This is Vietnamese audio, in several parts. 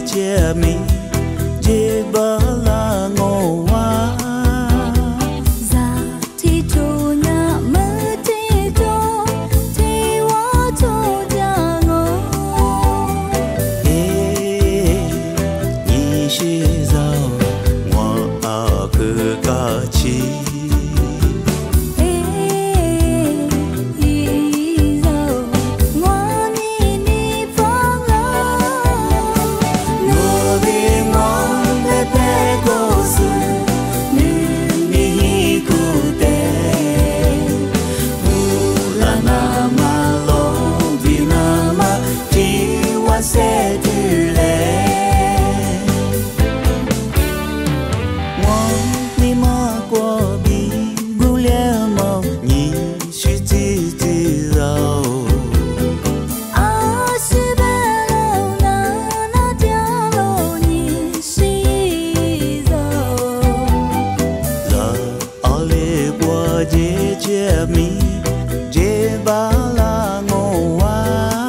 chia mi dễ bỡ là ngô hoa Dạ thì chủ nhà mơ thì cho thì hóa cho nhà ngô nhị sĩ giàu ngoa ở cứ cả chi sẽ từ lệ ngoan mi ma qua bi bu lẽ màu nhị suy tư tư giàu à sư ba lâu na dia lâu nhị suy giàu giờ ở lệ qua dễ chia mi dễ ba la ngô hoa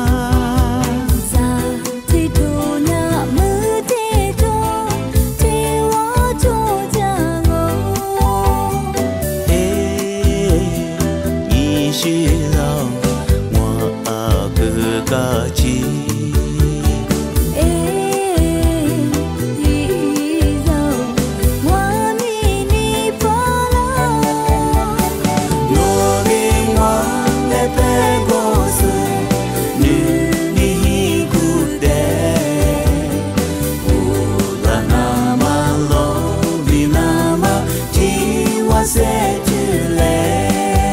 chỉ lòng ngoa ở cứ cả chi sẽ từ lệ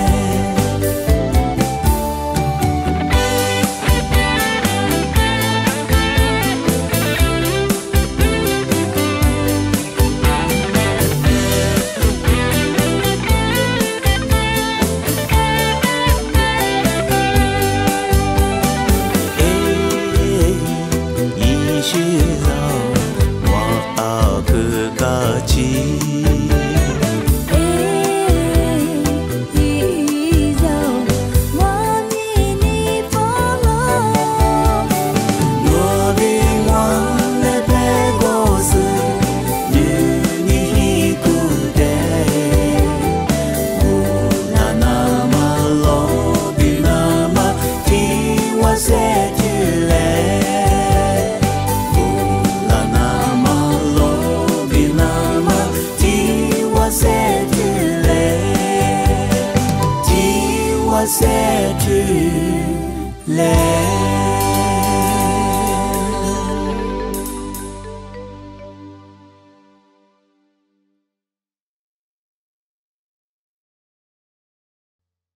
chỉ giàu ngoa ở cứ cả chi sẽ từ lệ là nam lo vì nam thì hoa sẽ từ lệ thì hoa sẽ từ lệ